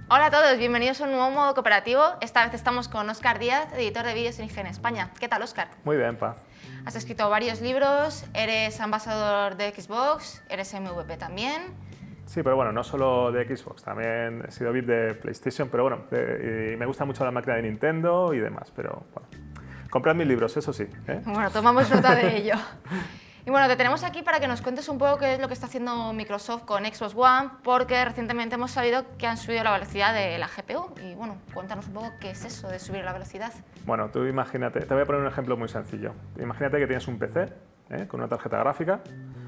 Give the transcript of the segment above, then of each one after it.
Hola a todos, bienvenidos a un nuevo modo cooperativo. Esta vez estamos con Óscar Díaz, editor de vídeos en IGN España. ¿Qué tal, Óscar? Muy bien, Paz. Has escrito varios libros, eres ambasador de Xbox, eres MVP también. Sí, pero bueno, no solo de Xbox, también he sido VIP de PlayStation, pero bueno, y me gusta mucho la máquina de Nintendo y demás, pero bueno, comprad mis libros, eso sí. Bueno, tomamos nota de ello. Y bueno, te tenemos aquí para que nos cuentes un poco qué es lo que está haciendo Microsoft con Xbox One, porque recientemente hemos sabido que han subido la velocidad de la GPU. Y bueno, cuéntanos un poco qué es eso de subir la velocidad. Bueno, tú imagínate, te voy a poner un ejemplo muy sencillo. Imagínate que tienes un PC con una tarjeta gráfica.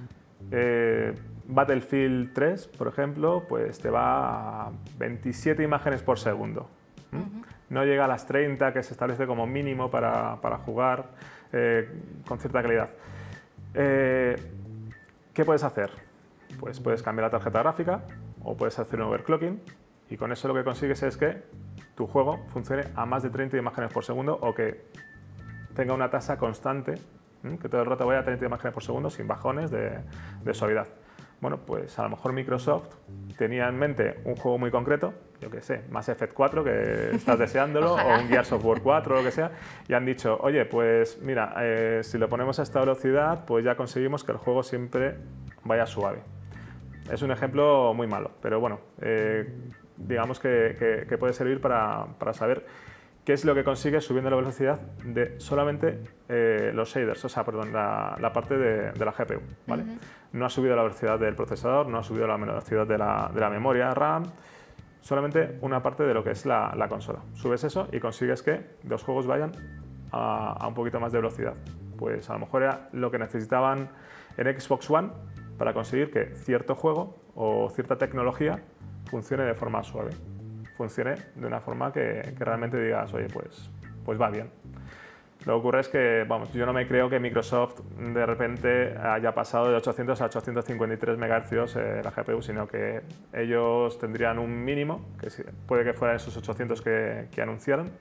Battlefield 3, por ejemplo, pues te va a 27 imágenes por segundo. No llega a las 30 que se establece como mínimo para jugar con cierta calidad. ¿Qué puedes hacer? Pues puedes cambiar la tarjeta gráfica o puedes hacer un overclocking y con eso lo que consigues es que tu juego funcione a más de 30 imágenes por segundo o que tenga una tasa constante, que todo el rato vaya a 30 imágenes por segundo sin bajones de suavidad. Bueno, pues a lo mejor Microsoft tenía en mente un juego muy concreto, yo qué sé, Mass Effect 4, que estás deseándolo, o un Gears of War 4 o lo que sea, y han dicho, oye, pues mira, si lo ponemos a esta velocidad, pues ya conseguimos que el juego siempre vaya suave. Es un ejemplo muy malo, pero bueno, digamos que puede servir para saber qué es lo que consigue subiendo la velocidad de solamente los shaders, o sea, perdón, la parte de la GPU, ¿vale? No ha subido la velocidad del procesador, no ha subido la velocidad de la memoria RAM, solamente una parte de lo que es la consola. Subes eso y consigues que los juegos vayan a un poquito más de velocidad. Pues a lo mejor era lo que necesitaban en Xbox One para conseguir que cierto juego o cierta tecnología funcione de forma suave. Funcione de una forma que realmente digas, oye, pues va bien. Lo que ocurre es que, vamos, yo no me creo que Microsoft de repente haya pasado de 800 a 853 MHz la GPU, sino que ellos tendrían un mínimo, que puede que fueran esos 800 que anunciaron,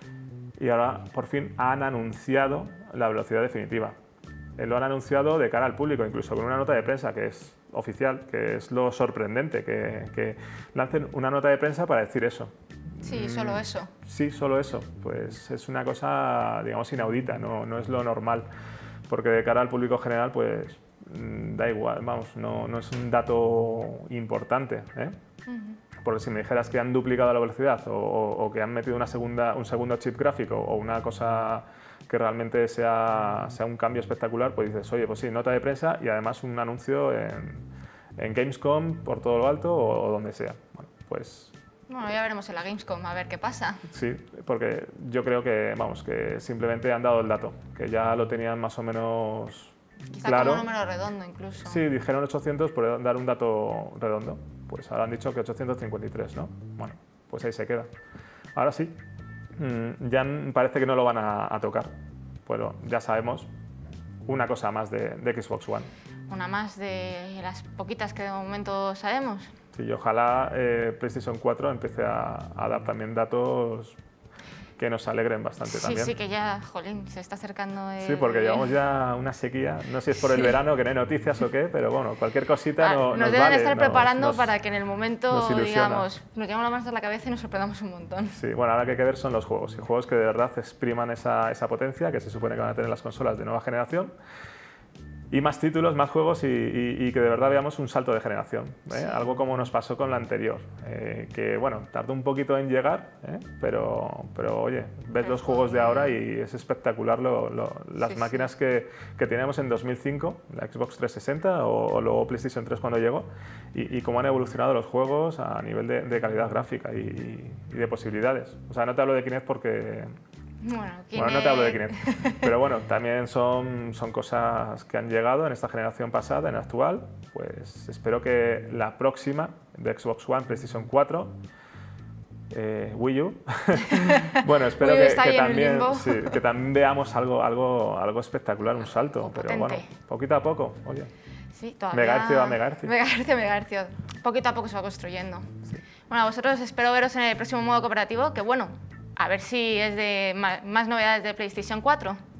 y ahora por fin han anunciado la velocidad definitiva. Lo han anunciado de cara al público, incluso con una nota de prensa que es oficial, que es lo sorprendente, que lancen una nota de prensa para decir eso. Sí, solo eso. Sí, solo eso. Pues es una cosa, digamos, inaudita, no es lo normal, porque de cara al público general, pues da igual, vamos, no es un dato importante, Porque si me dijeras que han duplicado la velocidad o que han metido un segundo chip gráfico o una cosa que realmente sea un cambio espectacular, pues dices, oye, pues sí, nota de prensa y además un anuncio en Gamescom por todo lo alto o donde sea. Bueno, pues... Bueno, ya veremos en la Gamescom, a ver qué pasa. Sí, porque yo creo que, vamos, que simplemente han dado el dato, que ya lo tenían más o menos Quizá claro. como un número redondo incluso. Sí, dijeron 800 por dar un dato redondo. Pues ahora han dicho que 853, ¿no? Bueno, pues ahí se queda. Ahora sí, ya parece que no lo van a tocar. Pero ya sabemos una cosa más de Xbox One. Una más de las poquitas que de momento sabemos. Sí, y ojalá PlayStation 4 empiece a dar también datos que nos alegren bastante también. Sí, que ya, jolín, se está acercando Sí, porque llevamos ya una sequía, no sé si es por el verano, que no hay noticias o qué, pero bueno, cualquier cosita nos deben vale, estar preparando para que en el momento, ilusiona. digamos, nos llevamos las manos a la cabeza y nos sorprendamos un montón. Sí, bueno, ahora que hay que ver son los juegos, y juegos que de verdad expriman esa potencia que se supone que van a tener las consolas de nueva generación, y más títulos, más juegos y que de verdad veamos un salto de generación, Sí. Algo como nos pasó con la anterior, que bueno, tardó un poquito en llegar, pero oye, ves los juegos de ahora y es espectacular las máquinas que teníamos en 2005, la Xbox 360 o luego PlayStation 3 cuando llegó, y cómo han evolucionado los juegos a nivel de calidad gráfica y de posibilidades. O sea, no te hablo de Kinect porque... Bueno, no te hablo de Kinect, pero bueno, también son cosas que han llegado en esta generación pasada, en la actual. Pues espero que la próxima, de Xbox One, PlayStation 4, Wii U, bueno, espero que también veamos algo espectacular, un salto, pero bueno, poquito a poco, oye. Sí, todavía... Megahercio a megahercio. Megahercio. Poquito a poco se va construyendo. Sí. Bueno, a vosotros espero veros en el próximo modo cooperativo, que bueno, a ver si es de más novedades de PlayStation 4.